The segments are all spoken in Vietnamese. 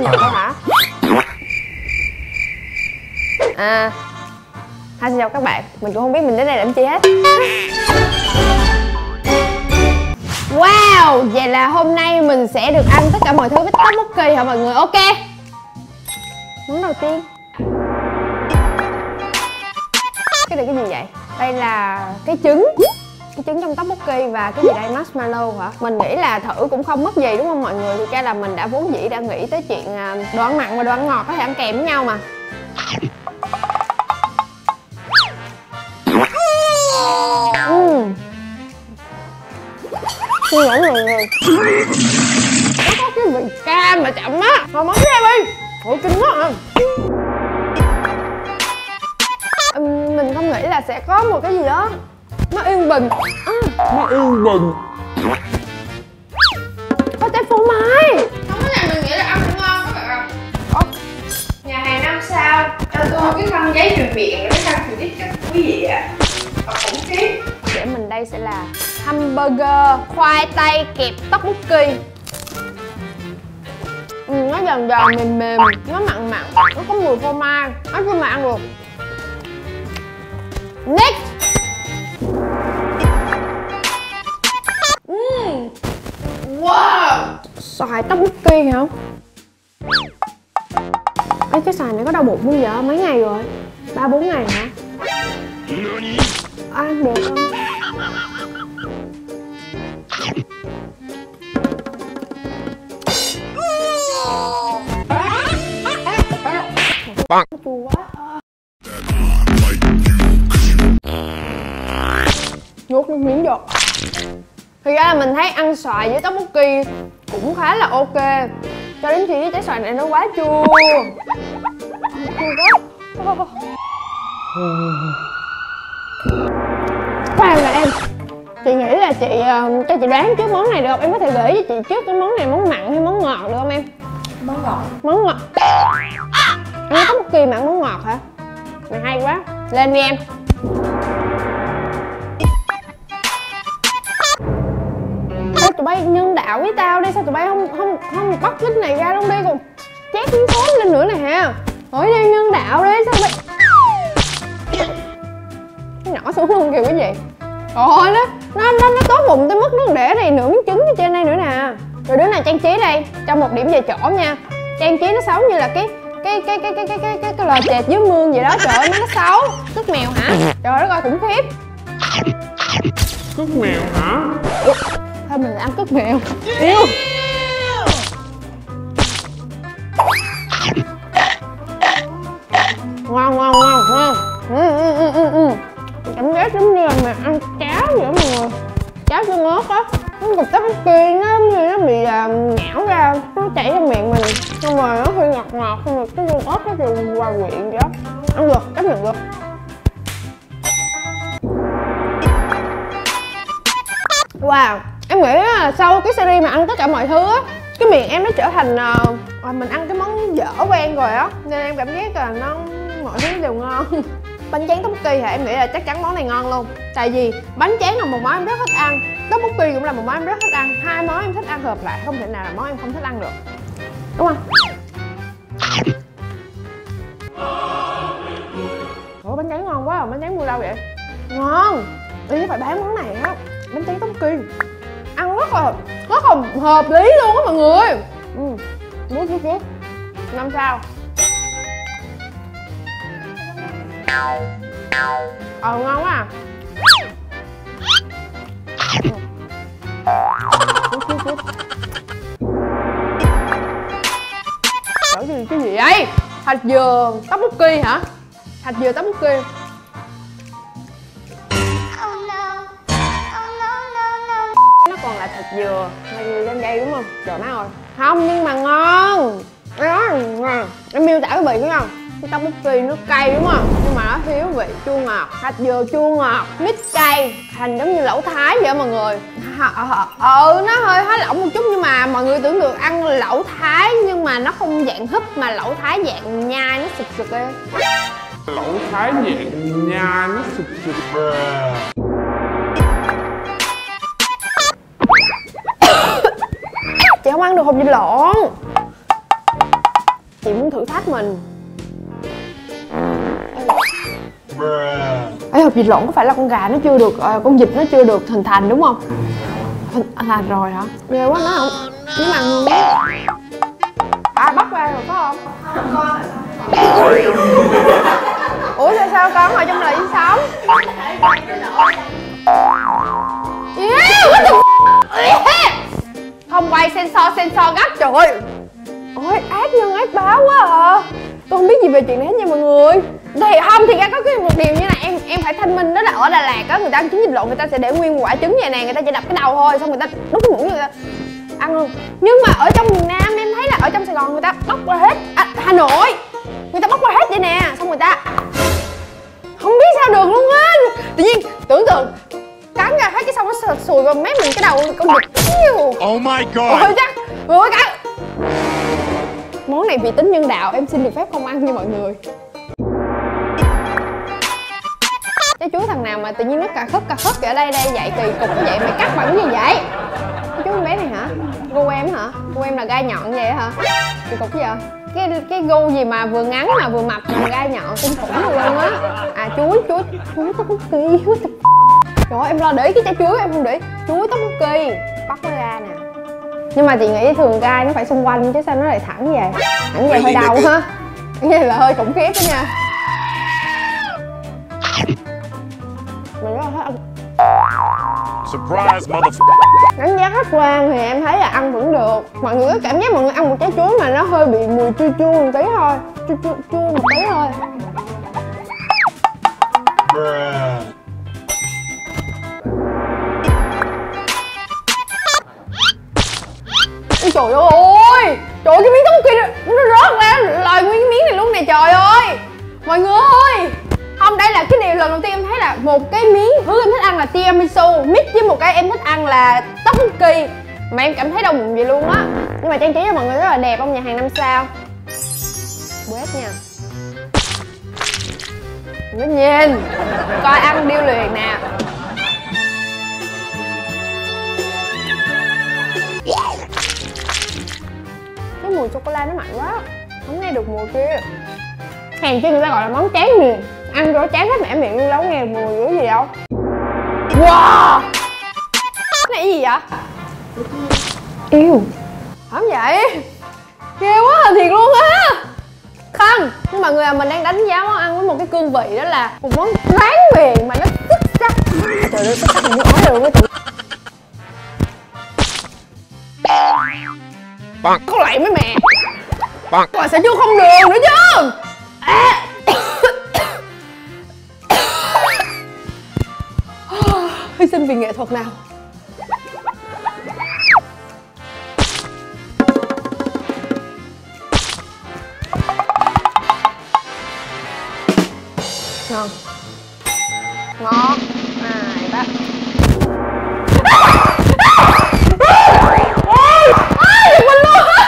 ngọt thôi hả? À, xin chào các bạn, mình cũng không biết mình đến đây làm chi hết. Wow, vậy là hôm nay mình sẽ được ăn tất cả mọi thứ với tteokbokki hả mọi người? Ok. Món đầu tiên, cái này cái gì vậy? Đây là cái trứng trong tteokbokki và cái gì đây, marshmallow hả? Mình nghĩ là thử cũng không mất gì đúng không mọi người? Thì ra là mình đã vốn dĩ đã nghĩ tới chuyện đồ ăn mặn và đồ ăn ngọt có thể ăn kèm với nhau mà. Xin lỗi mọi người, nó có cái vị cam mà chậm á. Thôi món tiếp đi. Ủa kinh quá à. Mình không nghĩ là sẽ có một cái gì đó nó yên bình. Nó yên bình. Có trái phô mai. Không, cái này mình nghĩ là ăn cũng ngon các bạn ạ. Nhà hàng 5 sao cho tôi cái khăn giấy truyền miệng, cái khăn truyền tích các quý vị ạ. Khủng khiếp. Để mình đây sẽ là hamburger khoai tây kẹp tteokbokki. Nó giòn giòn mềm mềm, nó mặn mặn, nó có mùi phô mai, nói chung là ăn được. Next. Wow, xoài tteokbokki hả? Ê, cái xoài này có đau bụng không vậy? Mấy ngày rồi? 3-4 ngày hả? Ăn được không? Chua quá. Nuốt nước miếng vô. Thì ra là mình thấy ăn xoài với tteokbokki cũng khá là ok, cho đến khi trái xoài này nó quá chua. Chua quá. Khoan là em, chị nghĩ là chị cho chị đoán trước món này được không? Em có thể gửi cho chị trước cái món này món mặn hay món ngọt được không em? Món ngọt. Món ngọt. Ăn tteokbokki mà ăn món ngọt hả? Mày hay quá. Lên đi em. Sao tụi bay nhân đạo với tao đi, sao tụi bay không bắt cái này ra luôn đi, còn chét miếng sốt lên nữa nè ha. Hỏi đi nhân đạo đi, sao bay nhỏ xuống luôn kìa cái gì. Rồi nó tốt bụng tới mức nó để này nửa miếng trứng ở trên đây nữa nè. Rồi đứa nào trang trí đây, cho một điểm về chỗ nha. Trang trí nó xấu như là cái lò chệt dưới mương vậy đó. Trời ơi nó xấu. Cất mèo hả? Trời đất ơi khủng khiếp. Cất mèo hả? Thôi mình ăn cất mèo. Yêu. Ngon. Cảm giác giống như là mình ăn cháo vậy đó mọi người. Cháo chua ngớt á. Cái cục tteokbokki nó giống như nó bị nhão ra, nó chảy trong miệng mình, xong rồi nó hơi ngọt ngọt, xong rồi cái con ớt nó thì hòa quyện vậy đó. Ăn được, chấp nhận được. Wow, em nghĩ là sau cái series mà ăn tất cả mọi thứ á, cái miệng em nó trở thành mình ăn cái món dở quen rồi á, nên em cảm giác là nó mọi thứ đều ngon. Bánh tráng tteokbokki thì em nghĩ là chắc chắn món này ngon luôn. Tại vì bánh tráng là một món em rất thích ăn, tteokbokki cũng là một món em rất thích ăn. Hai món em thích ăn hợp lại, không thể nào là món em không thích ăn được, đúng không? Ủa bánh tráng ngon quá à, bánh tráng mua đâu vậy? Ngon. Ý phải bán món này á, bánh tráng tteokbokki ăn rất là hợp lý luôn á mọi người. Nước 5 sao. Ngon quá à. Cái gì vậy? Thạch dừa tteokbokki hả? Thạch dừa tteokbokki. Nó còn là thạch dừa lên đây đúng không? Trời má ơi. Không nhưng mà ngon. Em miêu tả cái vị đúng không? Cái tteokbokki nó cay đúng không? Nhưng mà nó thiếu vị chua ngọt. Thạch dừa chua ngọt, mix cay, thành giống như lẩu Thái vậy mọi người. Nó hơi há lỏng một chút, nhưng mà mọi người tưởng được ăn lẩu Thái nhưng mà nó không dạng húp mà lẩu Thái dạng nhai, nó sực sực lên. Lẩu Thái dạng nhai nó sực sực ra. Chị không ăn được hột vịt lộn. Chị muốn thử thách mình. Ê, hộp vịt lộn có phải là con gà nó chưa được, con vịt nó chưa được hình thành đúng không? Thành rồi hả? Ghê quá, nó không. Nhưng mà bắt ra rồi phải không? Ủa sao con ngồi trong lì sống? Không quay sensor gấp trời ơi. Ôi ác nhân ác báo quá à. Tôi không biết gì về chuyện này hết nha mọi người. Thì không thì ra có cái một điều như này em phải thanh minh, đó là ở Đà Lạt á người ta ăn trứng vịt lộn người ta sẽ để nguyên quả trứng vậy nè, người ta chỉ đập cái đầu thôi xong người ta đút cái muỗng người ta ăn luôn. Nhưng mà ở trong miền Nam em thấy là ở trong Sài Gòn người ta bóc qua hết, Hà Nội người ta bóc qua hết vậy nè, xong người ta không biết sao được luôn á. Tự nhiên tưởng tượng cắn ra thấy cái xong nó sùi vào mép mình cái đầu con vịt. Oh my god. Ôi chắc vừa cắn. Món này vì tính nhân đạo em xin được phép không ăn nha mọi người. Cái chuối thằng nào mà tự nhiên nó cà khất ở đây vậy kỳ cục như vậy, mày cắt bằng cái gì vậy? Cái chuối con bé này hả? Gu em hả? Gu em là gai nhọn vậy hả? Kỳ cục cái gì? Cái gu gì mà vừa ngắn mà vừa mập mà gai nhọn kinh khủng luôn á. À chuối tóc kỳ. Trời ơi em lo để ý cái trái chuối em không để ý. Chuối tóc kỳ bắt nó ra nè. Nhưng mà chị nghĩ thường gai nó phải xung quanh chứ sao nó lại thẳng vậy? Thẳng vậy hơi đau ha. Cái này là hơi khủng khiếp đó nha. Mình rất là thích ăn. Surprise motherfucker. Đánh giá khách quan thì em thấy là ăn vẫn được. Mọi người có cảm giác mọi người ăn một trái chuối mà nó hơi bị mùi chua chua một tí thôi. Chua một tí thôi. Ôi trời ơi. Trời ơi cái miếng tóc kia nó rớt ra lời nguyên cái miếng này luôn nè trời ơi. Mọi người ơi. Không, đây là cái điều lần đầu tiên em thấy là một cái miếng thứ em thích ăn là tiramisu mix với một cái em thích ăn là tteokbokki mà em cảm thấy đau bụng vậy luôn á. Nhưng mà trang trí cho mọi người rất là đẹp, ông nhà hàng 5 sao. Quét nha. Nó nhìn coi ăn điêu luyện nè. Cái mùi sô-cô-la nó mạnh quá, không nghe được mùi kia. Hàng chi người ta gọi là món tráng miệng, ăn cho chán hết mẻ miệng luôn, đâu nghe mùi dữ gì đâu. Wow, cái này gì vậy? Yêu không vậy? Ghê quá à, thiệt luôn á. Không, nhưng mà người mình đang đánh giá món ăn với một cái cương vị đó là một món tráng miệng mà nó xuất sắc. Trời ơi, xuất sắc như ói rồi tụi. Có lại mấy mẹ. Mà sẽ chưa không đường nữa chứ. Hy sinh vì nghệ thuật nào. Ngon. Ngon. Này bác. Giật mình luôn á.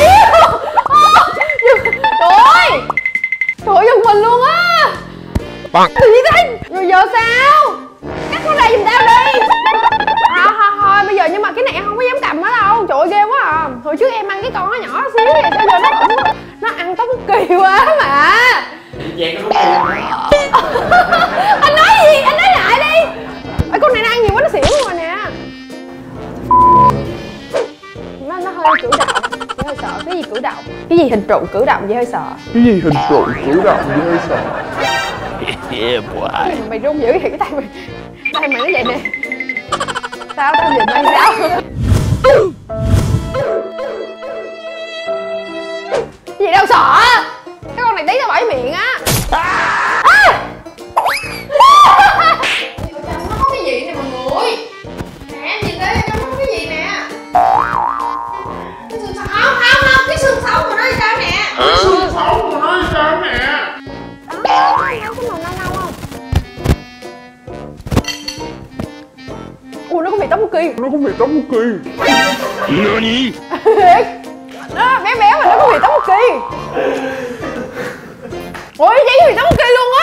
Trời ơi. Trời ơi giật mình luôn á. Tự nhiên thế. Rồi giờ sao? Cắt nó ra giùm tao đi. Thôi bây giờ nhưng mà cái này em không có dám cầm nó đâu. Trời ơi ghê quá à. Hồi trước em ăn cái con nó nhỏ xíu vậy sao giờ nó ăn tóc kỳ quá mà. Anh nói gì? Anh nói lại đi. Ê, con này nó ăn nhiều quá nó xỉu luôn rồi nè. Nó hơi cử động, chị hơi sợ. Cái gì cử động? Cái gì hình trụ cử động vậy hơi sợ. Cái gì hình trụ cử động vậy hơi sợ. Yeah boy. Mày run dữ vậy cái tay mày. Tay mày nó vậy nè. Sao tao nhìn mày sao? Cái gì đâu sợ. Cái con này tí tao bỏ miệng á. Trong nó có cái gì nè mọi người. Nè em nhìn đây, trong nó có cái gì nè. Cái xương sống. Không, cái xương sống của nó đi sao nè. Cái xương sống của nó đi sao nè. Đó, cái màu nâu nâu không? Ui nó có vị tteokbokki. Nó có vị tteokbokki. Nani? Nó béo béo mà nó có vị tteokbokki. Ui chỉ vị tteokbokki luôn